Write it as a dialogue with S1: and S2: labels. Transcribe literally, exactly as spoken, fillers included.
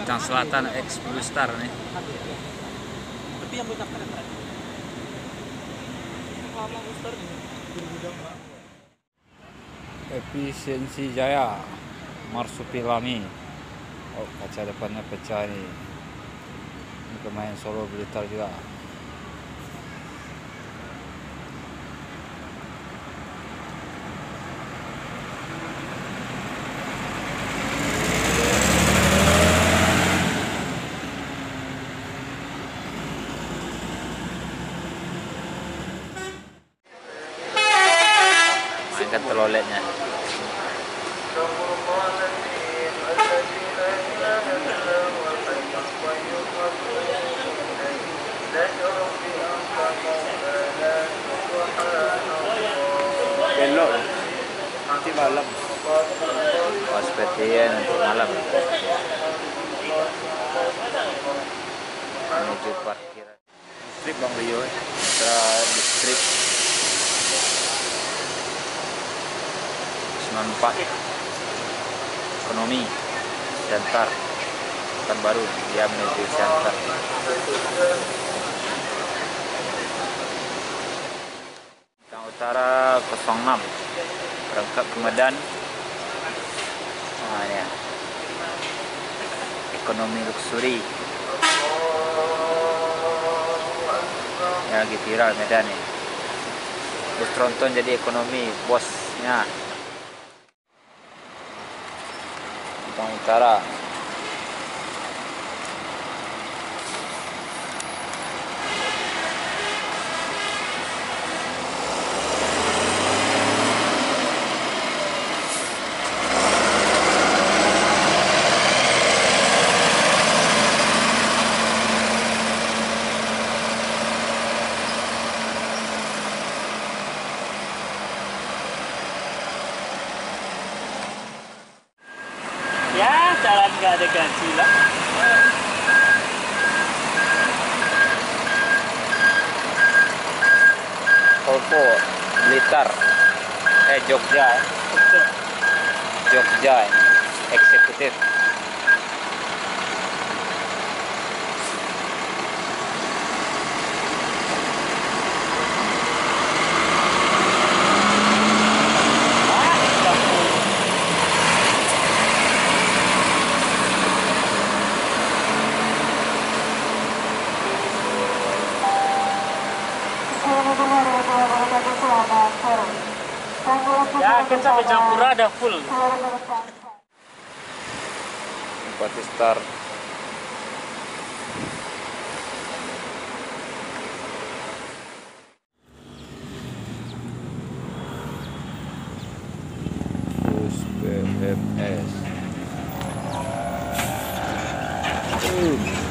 S1: Bincang Selatan X Blue Star nih.
S2: Tapi yang banyak keren. Lama booster.
S1: Efisiensi Jaya Marsupilami. Oh, kaca depannya pecah nih. Ini pemain Solo Blitar juga. Mainkan teloletnya.
S2: Belok nanti malam.
S1: Oh, seperti ya nanti malam. Menuju parkiran. Strip Bang Rio, Mitra Distrik sembilan puluh empat Ekonomi Center Pekanbaru, dia menuju Center. Bintang Utara nol enam berangkat ke Medan. Nah, ini ya. Ekonomi Luxury. Ya, lagi viral Medan nih. Bus tronton jadi ekonomi, bosnya. Bintang Utara.
S2: Ya, jalan nggak ada gaji lah.
S1: Volvo Blitar. Eh, Jogja. Jogja ini. Eksekutif.
S2: Ya, kan sampai Japura ada full.
S1: Bupati Star. Terus B M S. Uh.